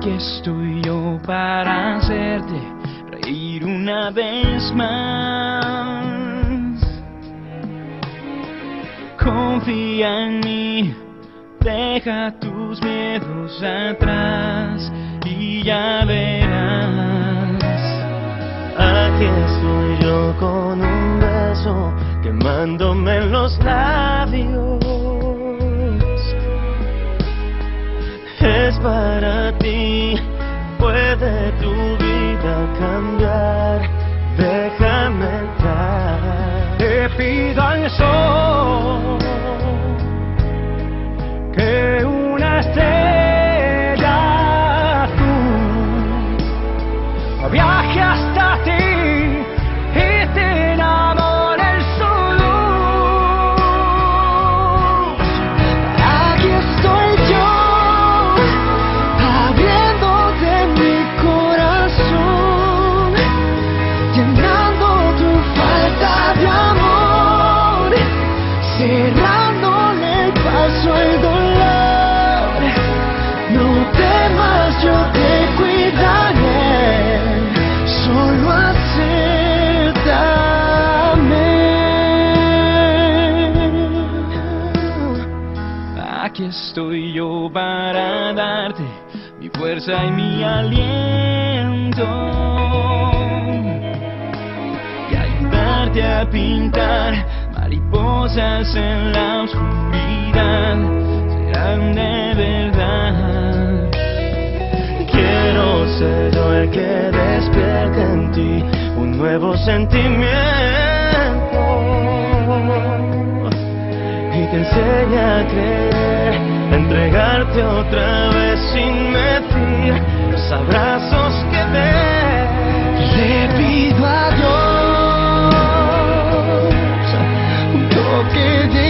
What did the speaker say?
Aquí estoy yo para hacerte reír una vez más. Confía en mí, deja tus miedos atrás y ya verás. Aquí estoy yo con un beso quemándome en los labios. Es para ti, puede tu vida cambiar. Déjame entrar. Te pido al sol que una estrella azul viaje hasta ti y te enamore en su luz. Aquí estoy yo, abriéndote mi corazón, llenando tu falta de amor, cerrándole el paso al dolor. No temas, yo te cuidaré, solo acéptame. Aquí estoy yo para darte mi fuerza y mi aliento y ayudarte a pintar mariposas en la oscuridad. Serán de verdad. Quiero ser yo el que despierte en ti un nuevo sentimiento y te enseñe a creer, a entregarte otra vez sin medir los abrazos que des. Le pido a Dios un toque de